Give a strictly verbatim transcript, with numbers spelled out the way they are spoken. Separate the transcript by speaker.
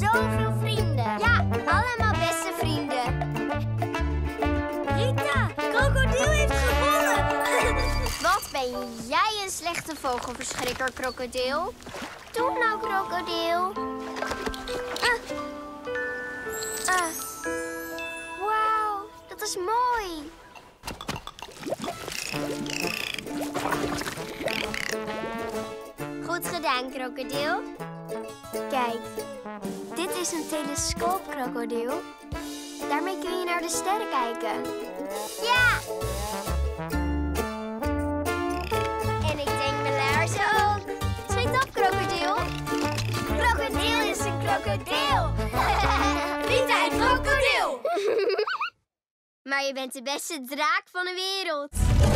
Speaker 1: zoveel vrienden. Ja, allemaal beste vrienden.
Speaker 2: Rita, krokodil heeft gewonnen.
Speaker 1: Wat ben jij een slechte vogelverschrikker, krokodil? Doe nou, krokodil. Ah. Ah. Wauw, dat is mooi. Goed gedaan, krokodil. Kijk, dit is een telescoop, krokodil. Daarmee kun je naar de sterren kijken. Ja! En ik denk mijn laarzen ook. Schiet op, krokodil. Krokodil is een krokodil.
Speaker 2: Rita en krokodil.
Speaker 1: Maar je bent de beste draak van de wereld.